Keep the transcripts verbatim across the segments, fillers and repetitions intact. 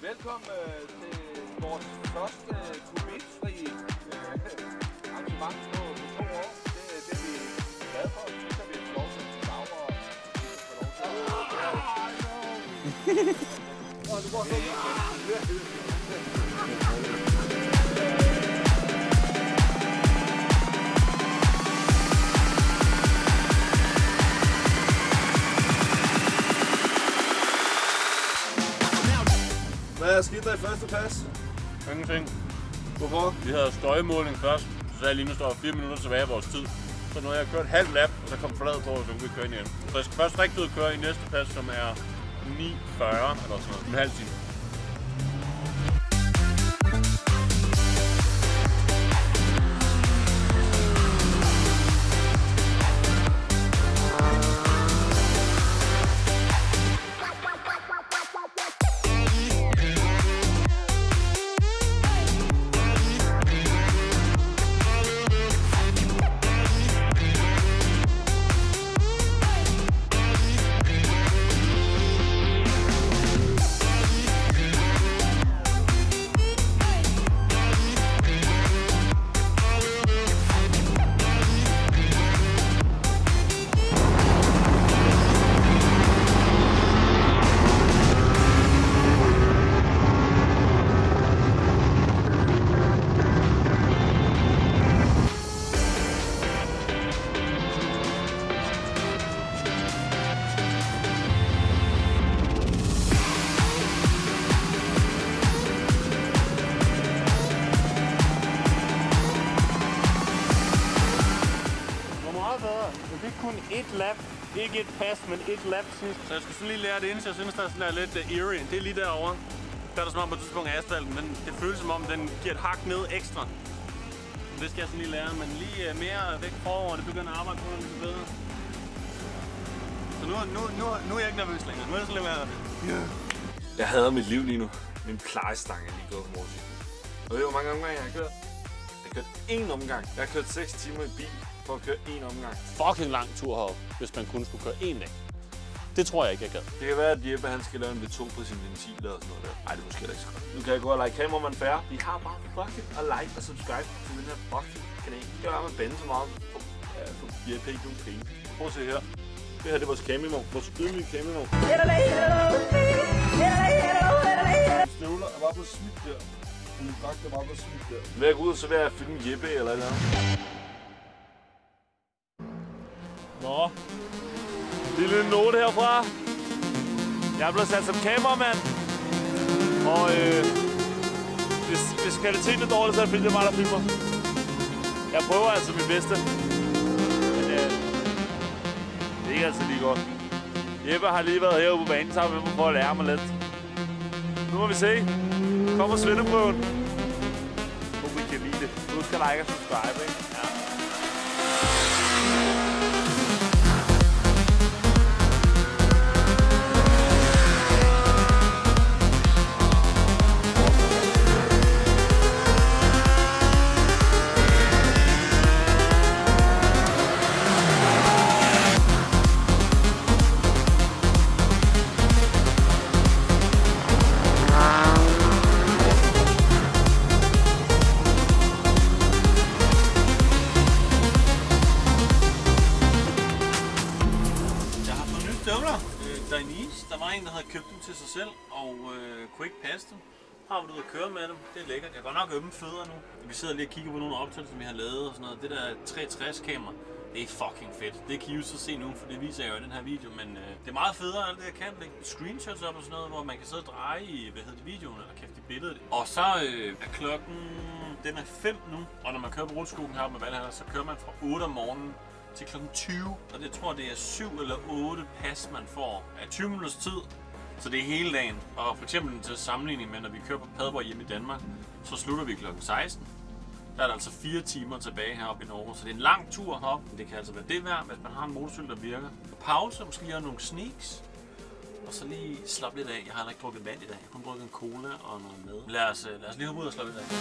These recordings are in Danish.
Velkommen øh, til vores første øh, covid-fri øh, arrangement på, på to år. Det, det er vi glade for. Så kan vi få lov til at savre og få lov til at... Åh, du går så Hvad er skidt der i første pas? Ingenting. Hvorfor? Vi havde støjemåling først, så sagde jeg lige nu står fire minutter tilbage af vores tid. Så nu har jeg kørt halv lap, og så kom flad på, og så kan vi køre ind igen. Så jeg skal først rigtig ud køre i næste pas, som er ni fyrre eller sådan noget. En halv time. Det er kun et lap, ikke et pas, men et lap sidst. Så jeg skal sådan lige lære det ind, så jeg synes, der er sådan lidt uh, eerie. Det er lige derovre. Der er der som om på et tidspunkt af asfalten, men det føles som om, den giver et hak ned ekstra. Det skal jeg sådan lige lære, men lige uh, mere væk forover, det begynder at arbejde på noget lidt bedre. Så nu, nu, nu, nu er jeg ikke nervøs længere. Nu er jeg sådan lidt mere... Yeah. Jeg hader mit liv lige nu. Min plejestang er lige gået på motorcyklen. Og ved du, hvor mange omgange jeg har kørt? Jeg har kørt én omgang. Jeg har kørt seks timer i bil for at køre én omgang. Fucking lang tur herop, hvis man kun skulle køre én dag. Det tror jeg ikke, jeg gad. Det kan være, at Jeppe han skal lave en V to på sin ventil og sådan noget der. Ej, det er måske ikke så godt. Nu kan jeg gå og like Kameraman Færre. Vi har bare fucking og like og subscribe til den her fucking kanal. Jeg gør med bande så meget. Ja, for Jeppe ikke nogen penge. Prøv at se her. Det her det er vores kameraman. Vores ydmyge kameraman. Støvler er bare på smidt der. Min dragt er bare på smidt der. Vil jeg gå ud, så vil jeg filme Jeppe eller et eller andet. Nå, lille note herfra. Jeg er blevet sat som kameramand. Og øh, hvis, hvis kvaliteten er dårlig, så er det fordi, det er mig, der filmer. Jeg prøver altså mit bedste. Men øh, det er ikke altid lige godt. Jeppe har lige været herude på banen sammen med mig for at lære mig lidt. Nu må vi se. Kommer svendeprøven. Håber I kan lide det. Husk at like og subscribe, ikke? Ja. Der var en, der havde købt dem til sig selv og øh, kunne ikke passe dem. Har vi ud at køre med dem. Det er lækkert. Jeg kan godt nok ømme fødder nu. Vi sidder lige og kigger på nogle optagelser, vi har lavet og sådan noget. Det der tre tres kamera, det er fucking fedt. Det kan I jo så se nu, for det viser jeg jo i den her video. Men øh, det er meget federe, alt det jeg kan. Lægge screenshots op og sådan noget, hvor man kan sidde og dreje i, hvad hedder det, videoen, eller kæft i billedet. Og så øh, er klokken, den er fem nu. Og når man kører på rulleskuen her med Valhalla, så kører man fra otte om morgenen til klokken tyve, og det tror det er syv eller otte pas, man får af tyve minutters tid, så det er hele dagen. Og for eksempel til sammenligning med, når vi kører på Padborg hjemme i Danmark, så slutter vi klokken seksten. Der er der altså fire timer tilbage heroppe i Norge, så det er en lang tur heroppe. Det kan altså være det værd, hvis man har en motorcykel, der virker. Pause, måske lige nogle sneaks, og så lige slappe lidt af. Jeg har heller ikke drukket vand i dag, jeg har kun drukket en cola og noget mad. Lad os, lad os lige hoppe ud og slappe lidt af.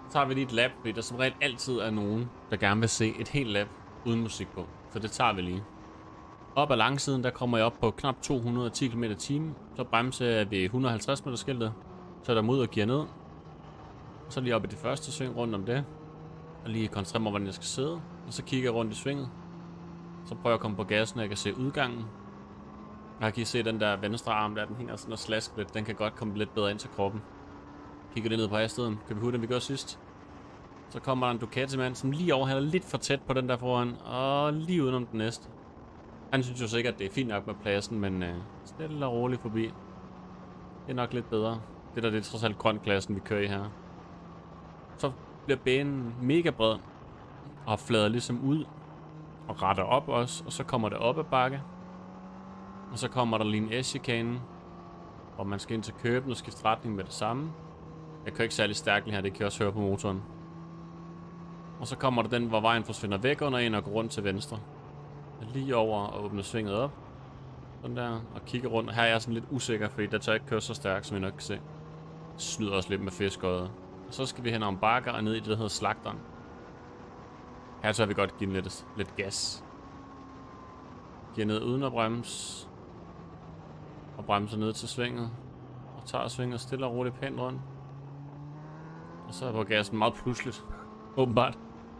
Så tager vi lige et lap, fordi der som regel altid er nogen, der gerne vil se et helt lap uden musik på. Så det tager vi lige. Op ad langsiden, der kommer jeg op på knap to hundrede og ti kilometer i timen. Så bremser jeg ved et hundrede og halvtreds meter skiltet. Så er der mod og gear ned. Så lige op i det første sving rundt om det. Og lige koncentrere mig, hvordan jeg skal sidde. Og så kigger jeg rundt i svinget. Så prøver jeg at komme på gassen, og jeg kan se udgangen. Jeg kan I se den der venstre arm, der den hænger sådan og slask lidt. Den kan godt komme lidt bedre ind til kroppen. Kigger det ned på hastigheden. Kan vi huske, den vi gør sidst? Så kommer der en Ducati-mand, som lige overhælder lidt for tæt på den der foran. Og lige udenom den næste. Han synes jo sikkert, at det er fint nok med pladsen, men øh, stille og roligt forbi. Det er nok lidt bedre. Det der det er trods alt grøn-klassen, vi kører i her. Så bliver banen mega bred. Og flader ligesom ud. Og retter op også. Og så kommer det op ad bakke. Og så kommer der lige en S-chikane, hvor man skal ind til køben og skifte retning med det samme. Jeg kører ikke særlig stærkt lige her, det kan jeg også høre på motoren. Og så kommer der den, hvor vejen forsvinder væk under en og går rundt til venstre. Lige over og åbner svinget op. Sådan der, og kigger rundt. Her er jeg sådan lidt usikker, fordi der tør jeg ikke køre så stærkt, som I nok kan se. Snyder også lidt med fiskøjet. Og så skal vi hen om bakker og ned i det, der hedder slagteren. Her tør vi godt give den lidt, lidt gas. Giver ned uden at bremse. Og bremser ned til svinget. Og tager svinget stille og roligt pænt rundt. Og så er på gassen meget pludseligt. Åbenbart.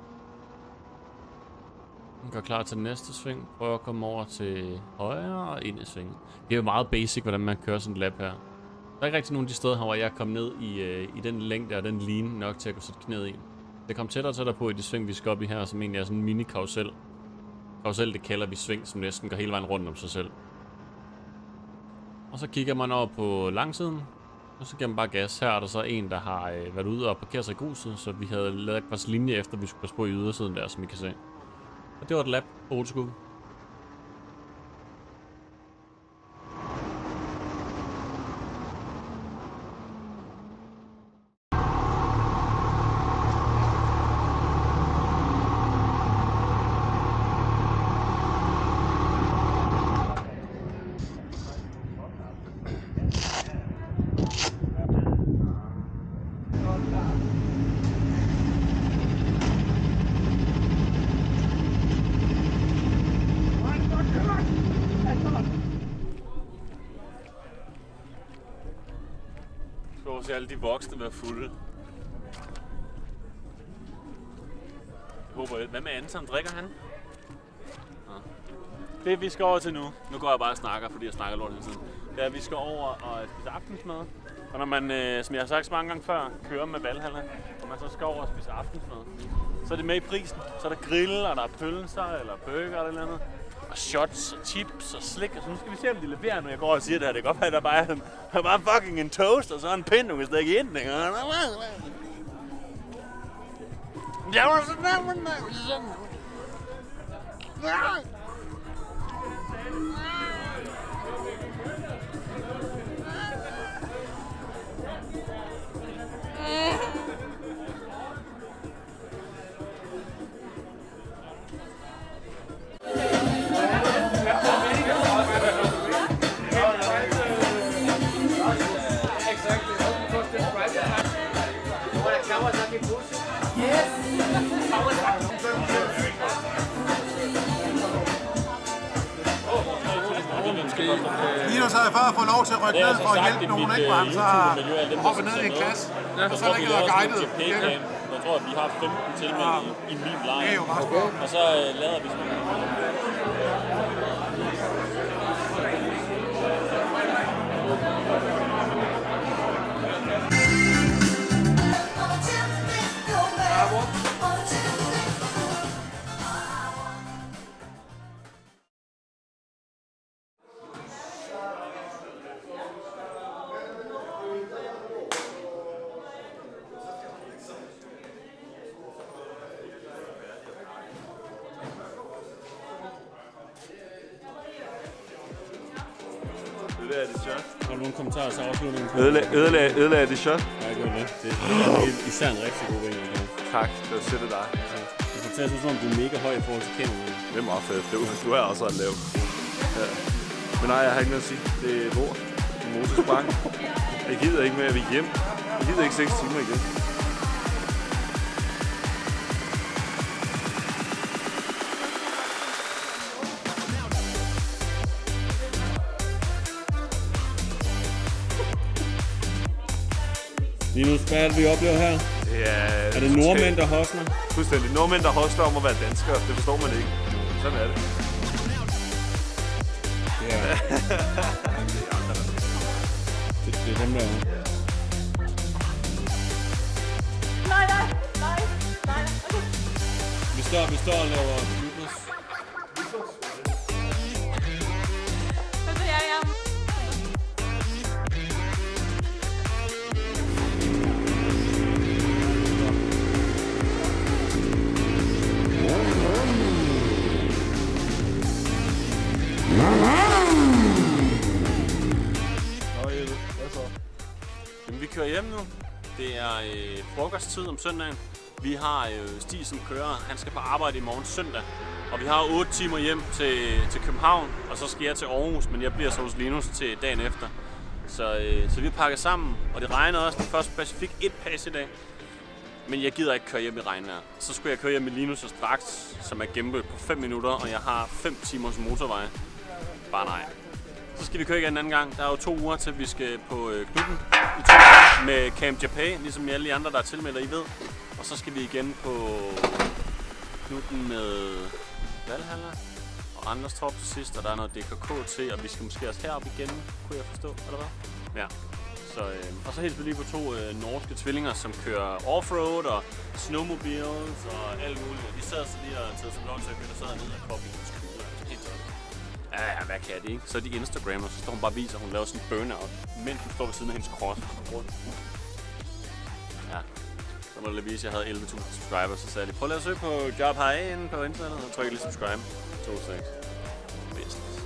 Den går klar til den næste sving. Prøver at komme over til højre og ind i svinget. Det er jo meget basic, hvordan man kører sådan et lap her. Der er ikke rigtig nogen af de steder her, hvor jeg kom ned i, øh, i den længde og den line nok til at kunne sætte knæet i. Det kom tættere og tættere på i de sving, vi skal op i her, som egentlig er sådan en mini-karusel. Karusel, det kalder vi sving, som næsten går hele vejen rundt om sig selv. Og så kigger man over på langsiden, og så giver man bare gas. Her er der så en, der har øh, været ude og parkeret sig i gruset, så vi havde lavet et par linjer efter, vi skulle passe på i ydersiden der, som I kan se. Og det var et lap på old school. Se alle de voksne være fulde. Jeg håber lidt. Hvad med Anton? Drikker han? Ja. Det vi skal over til nu. Nu går jeg bare og snakker, fordi jeg snakker lort hele tiden. Det er, at vi skal over og spise aftensmad. Og når man, øh, som jeg har sagt så mange gange før, kører med Valhalla, og man så skal over og spise aftensmad, så er det med i prisen. Så er der grill, og der er pølser, eller burger eller eller andet. Og shots, og chips, og slik, og så nu skal vi se, om de leverer, når jeg går og siger det her. Det kan godt være, at der bare er, en, der er bare fucking en toast, og så en pind, du kan stikke ind, ikke? Jeg var sådan der, men der var sådan. Linus havde før fået lov til at rykke ned for at hjælpe nogen, ikke? Hvor han så har hoppet ned i en klasse, og så længe der guidet. Jeg tror, at vi har femten tilmeldt i, i min line. Det er jo meget godt. Og så øh, lader vi sådan Ødelagde det shot? Har du nogle kommentarer til afslutningen? Ødelagde, ødelagde, ødelagde det shot? Ja, det gør det. Det er især en rigtig god ven. Ja. Tak, det var sødt af dig. Det fortæller sig, som om du er mega høj i forhold til kameraet. Det er meget fedt. Du, du er også ret lav. Ja. Men nej, jeg har ikke noget at sige. Det er lort. Det er motorsprang. Jeg gider ikke med at vi er hjem. Jeg gider ikke seks timer igen. Linus, hvad er det, vi oplever her? Det er... Er det nordmænd, der hostler? Fuldstændig. Nordmænd, der hostler om at være danskere. Det forstår man ikke. Sådan er det. Ja. det, det er dem, der er. Nej, nej, nej, nej, okay. Vi står, vi står og laver mytos. Så det er jeg. Jamen, vi kører hjem nu. Det er øh, frokosttid om søndagen. Vi har øh, Stig, som kører. Han skal på arbejde i morgen søndag. Og vi har otte timer hjem til, til København, og så skal jeg til Aarhus, men jeg bliver så hos Linus til dagen efter. Så, øh, så vi pakker sammen, og det regner også. Den første pas fik et pas i dag, men jeg gider ikke køre hjem i regnvejr. Så skulle jeg køre hjem med Linus og straks, som er gennemført på fem minutter, og jeg har fem timers motorvej. Bare nej. Så skal vi køre igen en anden gang. Der er jo to uger til, vi skal på øh, Knudden i to uger med Camp Japan, ligesom alle de andre, der er tilmeldt, I ved. Og så skal vi igen på Knudden med Valhalla og Anders Torp til sidst, og der er noget D K K til, og vi skal måske også herop igen, kunne jeg forstå, eller hvad? Ja. Så, øh, og så helt vi lige på to øh, norske tvillinger, som kører offroad og snowmobiles og alt muligt. De sad så lige og taget som lov til at køre, der sad ned og koppe i hendes kugler. Helt sådan. Ja, ja, hvad kan det, ikke? Så er de Instagrammer, så står hun bare og viser, at hun laver sådan en burnout, mens hun står ved siden af hendes cross rundt. Ja. Så må jeg vise, at jeg havde elleve tusind subscribers, så sagde de, prøv at lade at søge på job herinde på internettet, og tryk lige subscribe. to seks. Business.